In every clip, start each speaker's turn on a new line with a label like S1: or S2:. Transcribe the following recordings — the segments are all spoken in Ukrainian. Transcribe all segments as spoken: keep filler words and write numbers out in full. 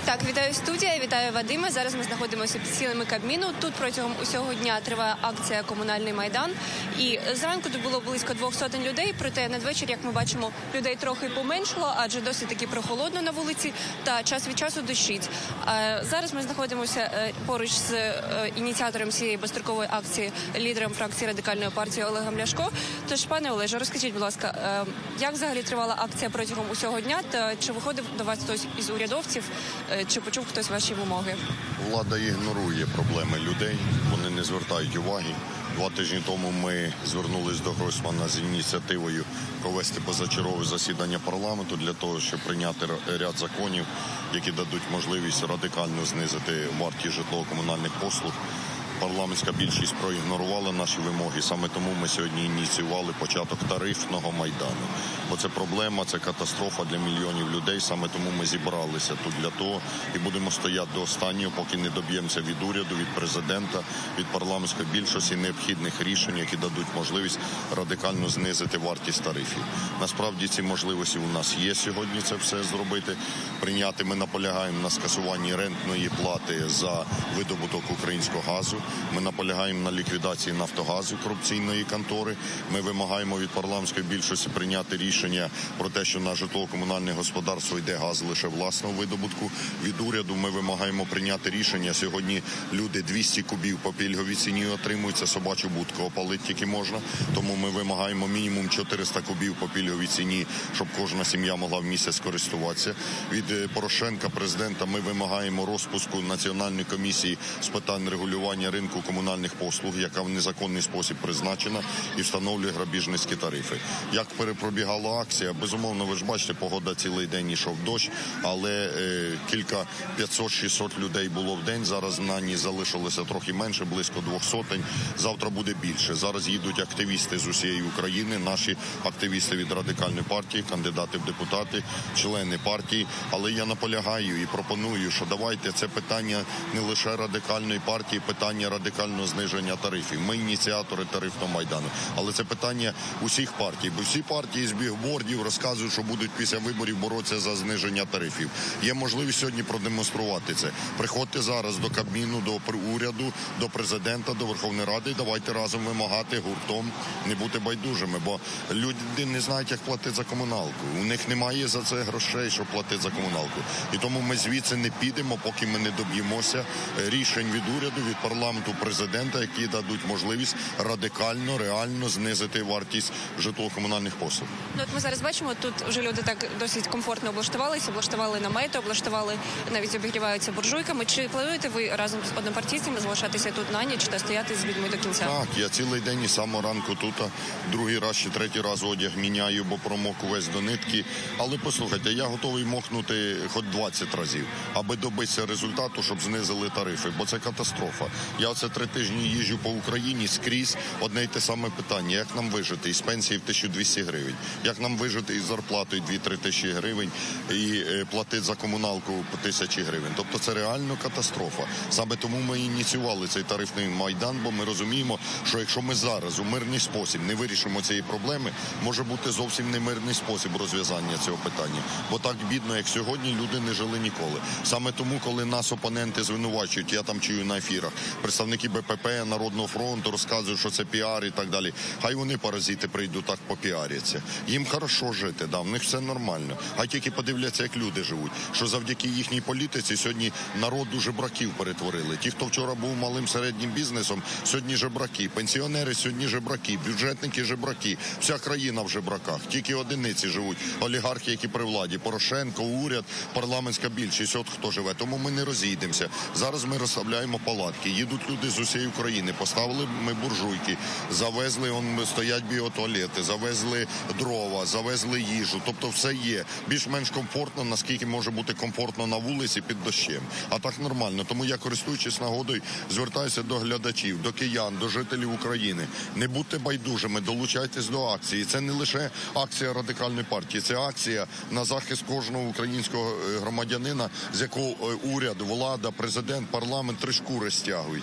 S1: Так, вітаю студія, вітаю Вадиме. Зараз ми знаходимося під стінами Кабміну. Тут протягом усього дня триває акція «Комунальний майдан». І зранку тут було близько двох сотень людей, проте надвечір, як ми бачимо, людей трохи поменшало, адже досить таки прохолодно на вулиці та час від часу дощить. Зараз ми знаходимося поруч з ініціатором цієї безстрокової акції, лідером фракції Радикальної партії Олегом Ляшко. Тож, пане Олеже, розкажіть, будь ласка, як взагалі тривала акція протягом усього дня та чи виходив до вас хтось із урядовців, чи почув хтось ваші вимоги?
S2: Влада ігнорує проблеми людей, вони не звертають уваги. Два тижні тому ми звернулись до Гройсмана з ініціативою провести позачергове засідання парламенту для того, щоб прийняти ряд законів, які дадуть можливість радикально знизити вартість житлово-комунальних послуг. Парламентська більшість проігнорувала наші вимоги, саме тому ми сьогодні ініціювали початок тарифного майдану. Бо це проблема, це катастрофа для мільйонів людей, саме тому ми зібралися тут для того і будемо стояти до останнього, поки не доб'ємося від уряду, від президента, від парламентської більшості необхідних рішень, які дадуть можливість радикально знизити вартість тарифів. Насправді ці можливості у нас є сьогодні це все зробити. Прийняти ми наполягаємо на скасуванні рентної плати за видобуток українського газу. Ми наполягаємо на ліквідації «Нафтогазу», корупційної контори. Ми вимагаємо від парламентської більшості прийняти рішення про те, що на житлово-комунальне господарство йде газ лише власного видобутку. Від уряду ми вимагаємо прийняти рішення. Сьогодні люди двісті кубів по пільговій ціні отримують, це собачу будку опалити тільки можна. Тому ми вимагаємо мінімум чотириста кубів по пільговій ціні, щоб кожна сім'я могла в місяць користуватися. Від Порошенка, президента, ми вимагаємо розпуску Національної комісії з питань регулювання ринку комунальних послуг, яка в незаконний спосіб призначена і встановлює грабіжницькі тарифи. Як перепробігала акція, безумовно, ви ж бачите, погода цілий день йшов дощ, але е, кілька п'ятсот-шістсот людей було в день, зараз на ній залишилося трохи менше, близько двох сотень, завтра буде більше. Зараз їдуть активісти з усієї України, наші активісти від Радикальної партії, кандидати в депутати, члени партії, але я наполягаю і пропоную, що давайте це питання не лише Радикальної партії, питання радикального зниження тарифів. Ми ініціатори тарифного майдану. Але це питання усіх партій. Бо всі партії з бігбордів розказують, що будуть після виборів боротися за зниження тарифів. Є можливість сьогодні продемонструвати це. Приходьте зараз до Кабміну, до уряду, до президента, до Верховної Ради. Давайте разом вимагати гуртом, не бути байдужими. Бо люди не знають, як платити за комуналку. У них немає за це грошей, щоб платити за комуналку. І тому ми звідси не підемо, поки ми не доб'ємося рішень від уряду, від парламенту, президента, які дадуть можливість радикально, реально знизити вартість житлово-комунальних послуг.
S1: Ну, от ми зараз бачимо, тут вже люди так досить комфортно облаштувалися, облаштували намети, облаштували, навіть обігріваються буржуйками. Чи плануєте ви разом з однопартійцями залишатися тут на ніч та стояти з людьми до кінця?
S2: Так, я цілий день і з самого ранку тут, другий раз чи третій раз одяг міняю, бо промок увесь до нитки. Але послухайте, я готовий мокнути хоч двадцять разів, аби добитися результату, щоб знизили тарифи, бо це катастрофа. Я оце три тижні їжджу по Україні, скрізь одне й те саме питання. Як нам вижити із пенсії в тисячу двісті гривень? Як нам вижити із зарплатою дві-три тисячі гривень і е, платити за комуналку по тисячі гривень? Тобто це реально катастрофа. Саме тому ми ініціювали цей тарифний майдан, бо ми розуміємо, що якщо ми зараз у мирний спосіб не вирішимо цієї проблеми, може бути зовсім не мирний спосіб розв'язання цього питання. Бо так бідно, як сьогодні, люди не жили ніколи. Саме тому, коли нас опоненти звинувачують, я там чую на ефірах, представники Б П П, Народного фронту розказують, що це піар і так далі. Хай вони, паразити, прийдуть так попіаряться. Їм хорошо жити, да, в них все нормально. Хай тільки подивляться, як люди живуть. Що завдяки їхній політиці сьогодні народу жебраків перетворили. Ті, хто вчора був малим середнім бізнесом, сьогодні жебраки. Пенсіонери сьогодні жебраки, бюджетники жебраки. Вся країна в жебраках. Тільки одиниці живуть. Олігархи, які при владі. Порошенко, уряд, парламентська більшість. От хто живе. Тому ми не розійдемося. Зараз ми розставляємо палатки. Їдуть люди з усієї України. Поставили ми буржуйки. Завезли, он стоять біотуалети. Завезли дрова, завезли їжу. Тобто все є. Більш-менш комфортно, наскільки може бути комфортно на вулиці під дощем. А так нормально. Тому я, користуючись нагодою, звертаюся до глядачів, до киян, до жителів України. Не будьте байдужими, долучайтесь до акції. Це не лише акція Радикальної партії, це акція на захист кожного українського громадянина, з якого уряд, влада, президент, парламент три шкури стягують.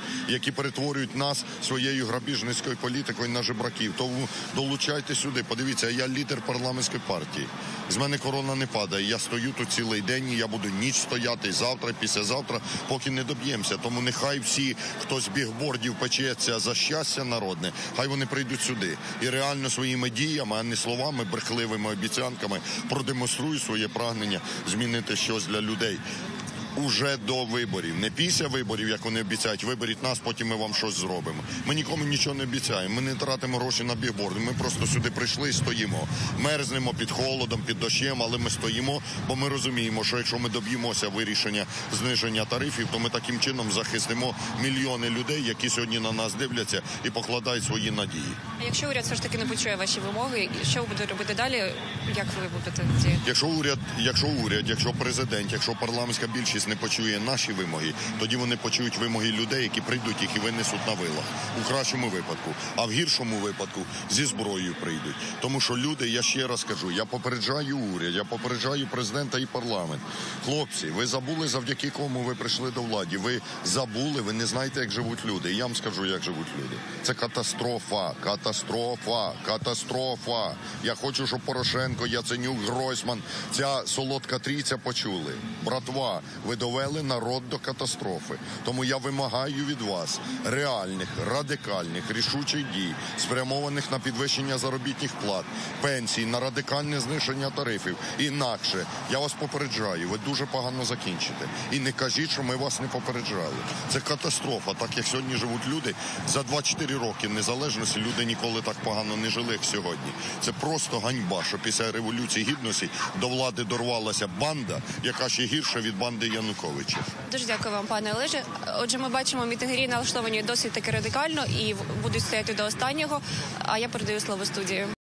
S2: які перетворюють нас своєю грабіжницькою політикою на жебраків. Тому долучайте сюди. Подивіться, я лідер парламентської партії. З мене корона не падає. Я стою тут цілий день, і я буду ніч стояти завтра, післязавтра, поки не доб'ємося. Тому нехай всі, хто з бігбордів печеться за щастя народне, хай вони прийдуть сюди і реально своїми діями, а не словами, брехливими обіцянками продемонструють своє прагнення змінити щось для людей. Уже до виборів, не після виборів, як вони обіцяють, виберіть нас, потім ми вам щось зробимо. Ми нікому нічого не обіцяємо, ми не тратимо гроші на бігборди, ми просто сюди прийшли і стоїмо. Мерзнемо під холодом, під дощем, але ми стоїмо, бо ми розуміємо, що якщо ми доб'ємося вирішення зниження тарифів, то ми таким чином захистимо мільйони людей, які сьогодні на нас дивляться і покладають свої надії.
S1: А якщо уряд все ж таки не почує ваші вимоги, що ви будете робити далі? Як ви будете діяти?
S2: Якщо уряд, якщо уряд, якщо президент, якщо парламентська більшість не почує наші вимоги, тоді вони почують вимоги людей, які прийдуть їх і винесуть на вилах. У кращому випадку. А в гіршому випадку зі зброєю прийдуть. Тому що люди, я ще раз кажу, я попереджаю уряд, я попереджаю президента і парламент. Хлопці, ви забули, завдяки кому ви прийшли до влади. Ви забули, ви не знаєте, як живуть люди. І я вам скажу, як живуть люди. Це катастрофа, катастрофа, катастрофа. Я хочу, щоб Порошенко, Яценюк, Гройсман, ця солодка трійця почули. Братва, ви довели народ до катастрофи. Тому я вимагаю від вас реальних, радикальних, рішучих дій, спрямованих на підвищення заробітних плат, пенсій, на радикальне зниження тарифів. Інакше, я вас попереджаю, ви дуже погано закінчите. І не кажіть, що ми вас не попереджали. Це катастрофа. Так як сьогодні живуть люди, за двадцять чотири роки незалежності люди ніколи так погано не жили, як сьогодні. Це просто ганьба, що після Революції Гідності до влади дорвалася банда, яка ще гірша від банди Януковича.
S1: Дуже дякую вам, пане Олеже. Отже, ми бачимо, мітингарі налаштовані досить таки радикально і будуть стояти до останнього. А я передаю слово студії.